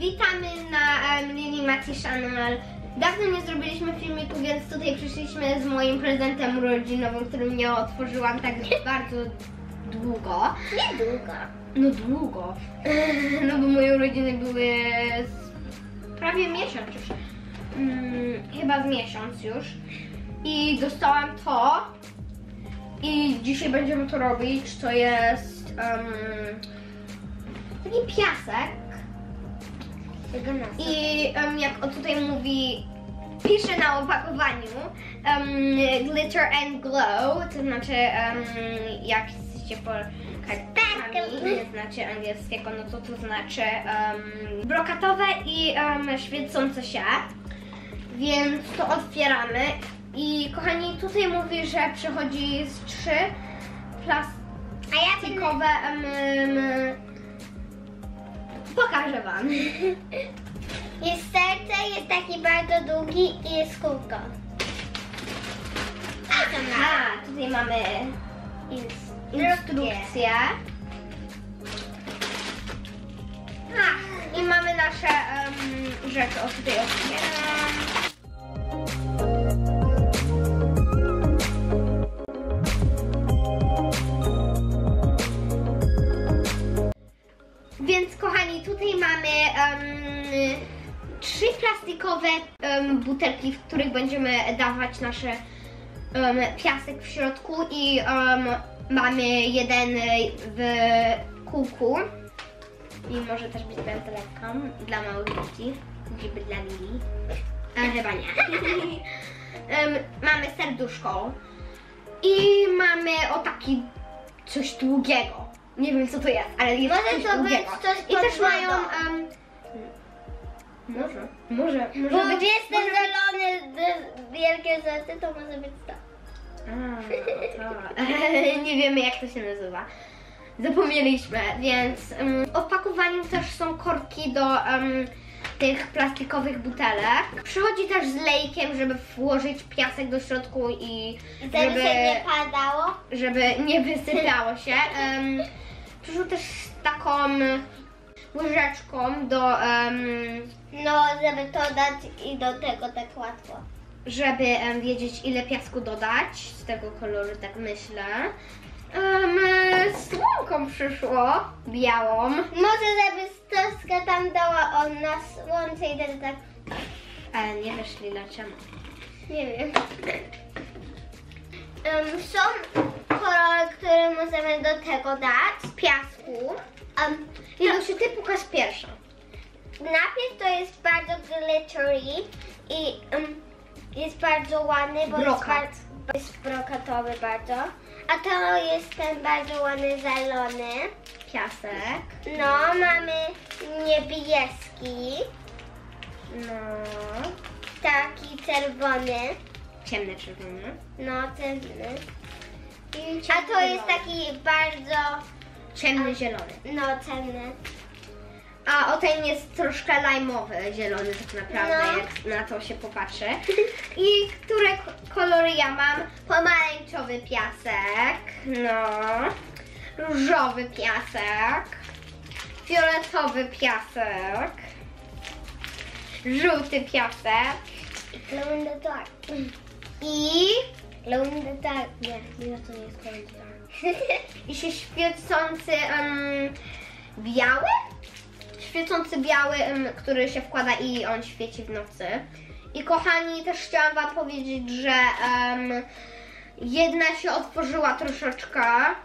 Witamy na Lily Mati Channel. Dawno nie zrobiliśmy filmiku, więc tutaj przyszliśmy z moim prezentem urodzinowym, którym nie otworzyłam tak bardzo długo. Niedługo. No długo. No bo moje urodziny były prawie miesiąc już. Chyba z miesiąc już. I dostałam to. I dzisiaj będziemy to robić. To jest taki piasek. I jak on tutaj mówi, pisze na opakowaniu glitter and glow, to znaczy jak jesteście Polakami, nie znacie angielskiego, no to znaczy brokatowe i świecące się, więc to otwieramy. I kochani, tutaj mówi, że przychodzi z 3 plastikowe pokażę wam. Jest serce, jest taki bardzo długi i jest kółko. A, tutaj mamy instrukcję. I mamy nasze rzeczy. O, tutaj otwieram. Więc kochani, tutaj mamy 3 plastikowe butelki, w których będziemy dawać nasze piasek w środku i mamy jeden w kółku i może też być pętelką dla małych dzieci, żeby dla Lili. Chyba nie. Mamy serduszko i mamy o taki coś długiego. Nie wiem co to jest, ale jest Może coś to być długiego. coś I też pod mają wodą. Bo być, jestem zielony, wielkie rzeczy, to może być to. Nie wiemy jak to się nazywa. Zapomnieliśmy, więc w opakowaniu też są korki do tych plastikowych butelek. Przychodzi też z lejkiem, żeby włożyć piasek do środku i Żeby się nie padało. żeby nie wysypiało się. Przyszło też z taką łyżeczką do No, żeby to dać i do tego tak łatwo. żeby wiedzieć ile piasku dodać, z tego koloru tak myślę. Z łąką przyszło, białą. Może żeby troszkę tam dała on na słońce i wtedy tak, Ale nie wiesz Lila czemu. nie wiem. Są kolory, które możemy do tego dać. Z piasku. Lilusiu, ty pokaż pierwszą. Najpierw to jest bardzo glittery i jest bardzo ładny, bo Brokat. jest brokatowy bardzo. A to jest ten bardzo ładny zielony. Piasek. No, mamy niebieski, No. taki czerwony. Ciemny czerwony. No, czerwony. I A to jest taki bardzo, ciemny zielony. no, ciemny. A o ten jest troszkę lajmowy zielony tak naprawdę, No. jak na to się popatrzy. I które kolory ja mam? Pomarańczowy piasek, no, różowy piasek, fioletowy piasek, żółty piasek Glow in the dark. i Glow in the dark. Nie, to nie jest glow in the dark. i się świecący biały? Świecący biały, który się wkłada i on świeci w nocy. I kochani, też chciałam wam powiedzieć, że jedna się otworzyła troszeczkę.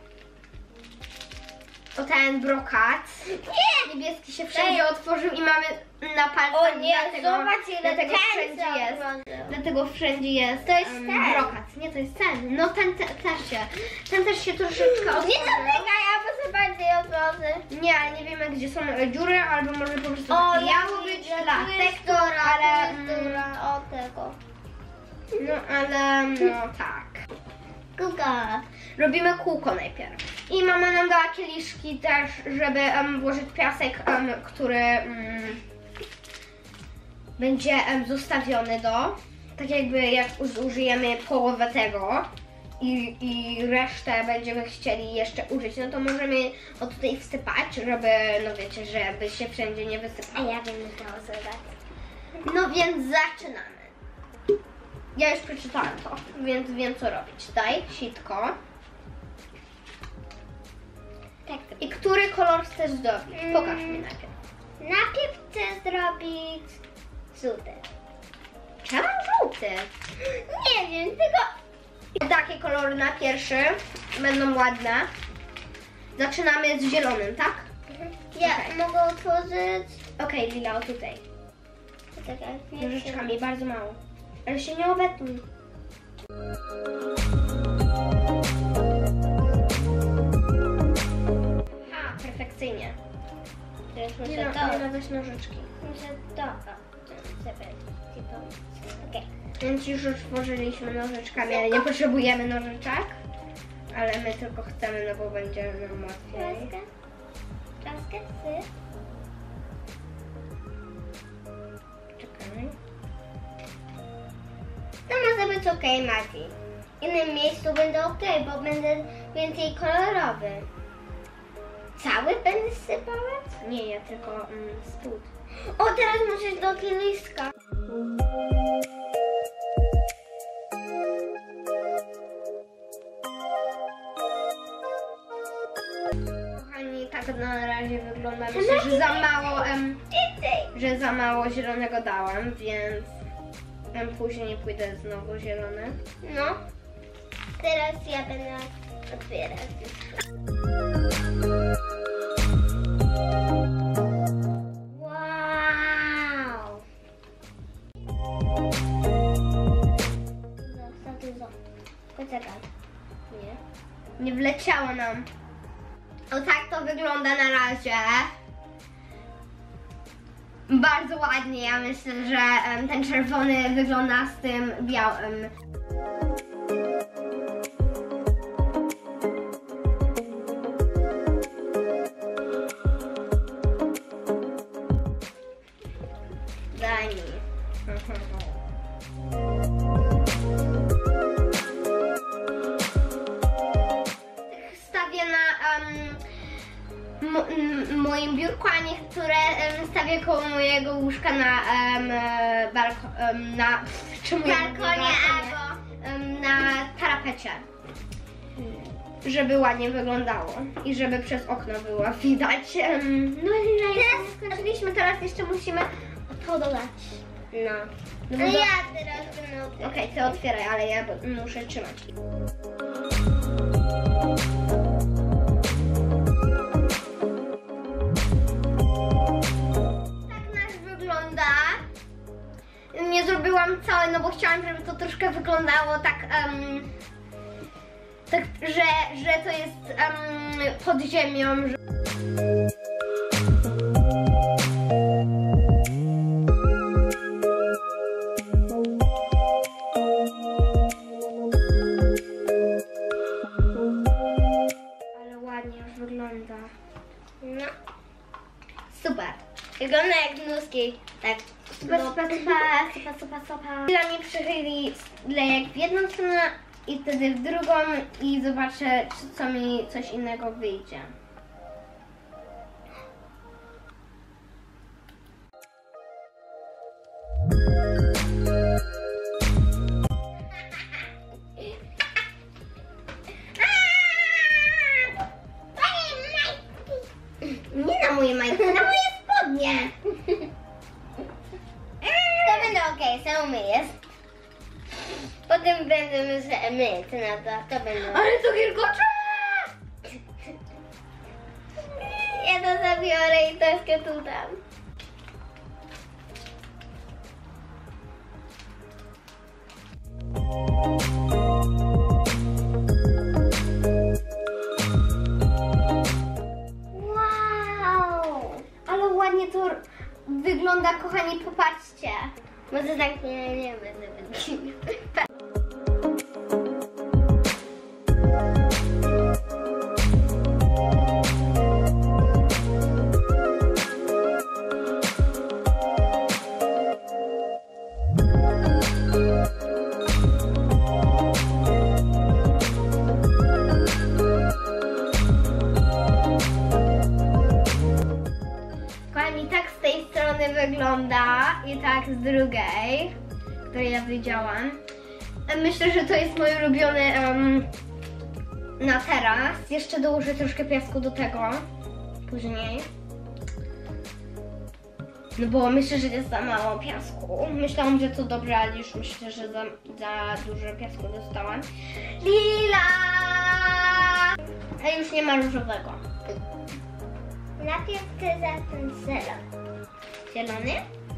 O ten brokat. Niebieski się wszędzie otworzył i mamy na palcach. O nie, dlatego, zobacz ile dlatego ten wszędzie jest. zaokrążył. Dlatego wszędzie jest To jest ten. brokat. Nie, to jest ten. No ten też się. Ten też się troszeczkę Nie otworzył. dotykaj, ja muszę bardziej otworzyć. Nie, ale nie wiemy gdzie są dziury, albo może po prostu O, miało być plastik, ale o tego. no ale no tak. Kuka. Robimy kółko najpierw. I mama nam dała kieliszki też, żeby włożyć piasek, który będzie zostawiony do, tak jakby jak zużyjemy połowę tego, i resztę będziemy chcieli jeszcze użyć, no to możemy o tutaj wsypać, żeby, no wiecie, żeby się wszędzie nie A wysypało. ja wiem, co używać. No więc zaczynamy. Ja już przeczytałam to, więc wiem co robić. Daj sitko. Tak. I który kolor chcesz zdobić? Pokaż mi najpierw. Najpierw chcę zrobić żółty. Czemu żółty? Nie wiem, tylko... Takie kolory na pierwszy będą ładne. Zaczynamy z zielonym, tak? Ja Okej. mogę otworzyć... Okej, Lila, o tutaj. Czekaj, Nożyczkami, bardzo mało. Ale się nie obetnij. Ha, perfekcyjnie. Teraz muszę Nie to. ma dać nożyczki. Muszę to. Żeby ci pomóc. Okej. Więc już otworzyliśmy nożyczkami, ale nie potrzebujemy nożyczek. Ale my tylko chcemy, no bo będzie nam łatwiej. Czaskę syp. Czekaj. To może być okej, Mati. W innym miejscu będę okej, bo będę więcej kolorowy. Cały będę sypać? Nie, ja tylko spód. O, teraz musisz do kieliszka. Kochani, tak na razie wygląda. Myślę, że za mało, że za mało zielonego dałam, więc później pójdę znowu zielony. No. Teraz ja będę otwierać. Wow! Za dużo. Poczekaj. Nie wleciało nam. O tak to wygląda na razie. Bardzo ładnie. Ja myślę, że ten czerwony wygląda z tym białym. Daj mi. Stawię na moim biurku, a niektóre stawię koło mojego łóżka na Balkonie albo na parapecie. Żeby ładnie wyglądało i żeby przez okno było widać. No i Teraz skończyliśmy, teraz jeszcze musimy to dodać. No. No bo ale do- ja teraz będę otwierać. Okej, ty otwieraj, ale ja muszę trzymać. Tak nasz wygląda. Nie zrobiłam całe, no bo chciałam, żeby to troszkę wyglądało tak, tak że to jest pod ziemią. Ale ładnie już wygląda. No. Super. Wygląda jak nóżki. Tak. Super, super, super. Dla mnie przychyli lejek w jedną stronę i wtedy w drugą i zobaczę, co mi coś innego wyjdzie. Nie na moje majtki, na moje spodnie. To będę okej, sam umyję. Potem będę się myć na to będę. Ale to gilgocze! Ja to zabiorę i troszkę tu dam. Wow! Ale ładnie to wygląda, kochani, popatrzcie. Może tak nie będę wycinał. kochani, tak z tej strony wygląda i tak z drugiej, której ja widziałam. Myślę, że to jest mój ulubiony na teraz. Jeszcze dołożę troszkę piasku do tego później. No bo myślę, że jest za mało piasku. Myślałam, że to dobrze, ale już myślę, że za dużo piasku dostałam. Lila! A już nie ma różowego. Najpierw chcę zacząć zielony. Zielony?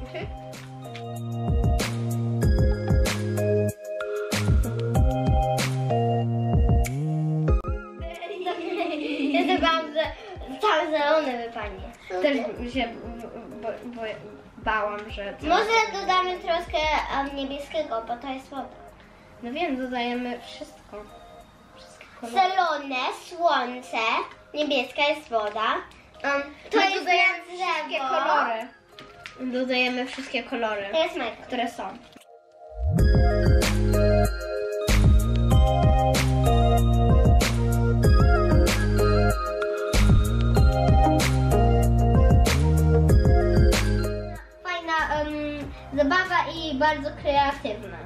Ja zobaczyłam, że cały zielony wypadnie. Też się bałam, że... Może dodamy troszkę niebieskiego, bo to jest woda. No wiem, dodajemy wszystko. Wszystkie kolory. Zielone, słońce, niebieska jest woda. To jest dodajemy wszystkie drzewo. kolory. Dodajemy wszystkie kolory, To jest majka. które są. Fajna zabawa i bardzo kreatywna.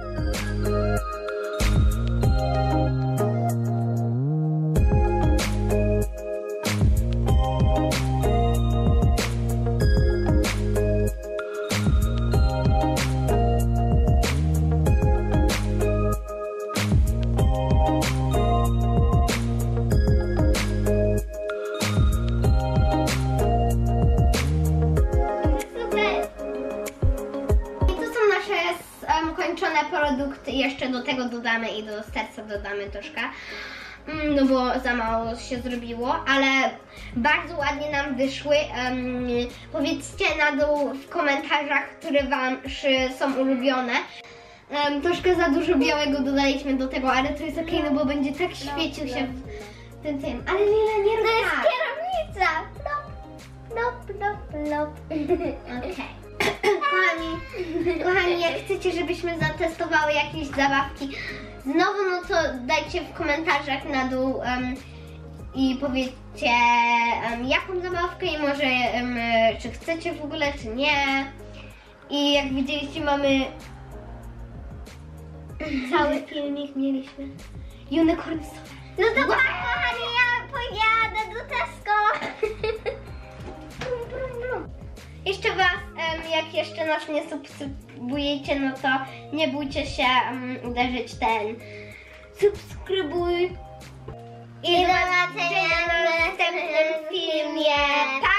Kończone produkty, jeszcze do tego dodamy i do serca dodamy troszkę, no bo za mało się zrobiło, ale bardzo ładnie nam wyszły. Powiedzcie na dół w komentarzach, które wam są ulubione. Troszkę za dużo białego dodaliśmy do tego, ale to jest okej, no bo będzie tak świecił się w tym. Ale Lila, nie rób To jest tak. kierownica. Plop, plop, plop. Okej. Kochani, jak chcecie, żebyśmy zatestowały jakieś zabawki znowu, no to dajcie w komentarzach na dół i powiedzcie jaką zabawkę i może czy chcecie w ogóle, czy nie. I jak widzieliście, mamy cały filmik mieliśmy. Unicorn Solar. No to wow. Kochani, ja pojadę do Tesco. Jeszcze was, jak jeszcze nas nie subskrybujecie, no to nie bójcie się uderzyć ten subskrybuj. I do zobaczenia w następnym filmie. Pa!